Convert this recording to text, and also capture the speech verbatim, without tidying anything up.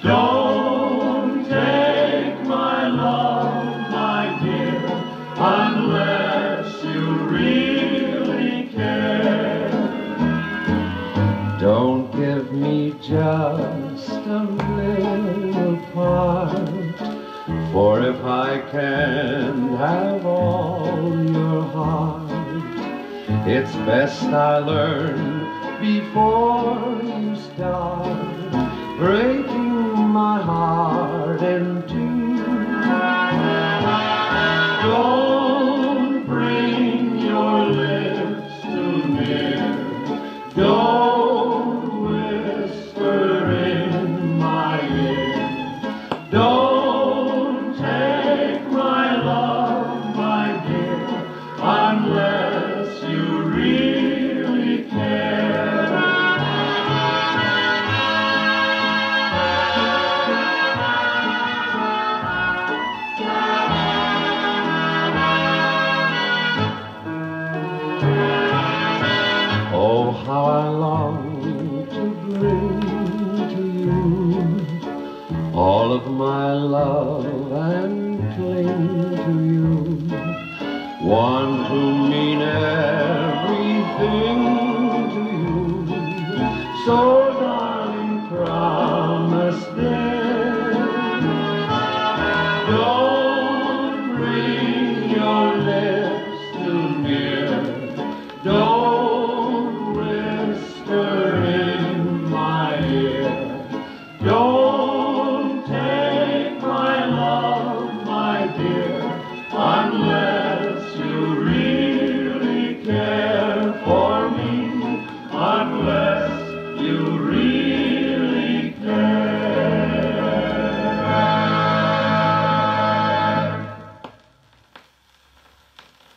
Don't take my love, my dear, unless you really care. Don't give me just a little part, for if I can have all your heart, it's best I learn before you start breaking my heart in two. Don't bring your lips too near. Don't whisper in my ear. Don't take my love, my dear, unless you really care. Oh, how I long to bring to you all of my love and cling to you. Want to mean everything to you, so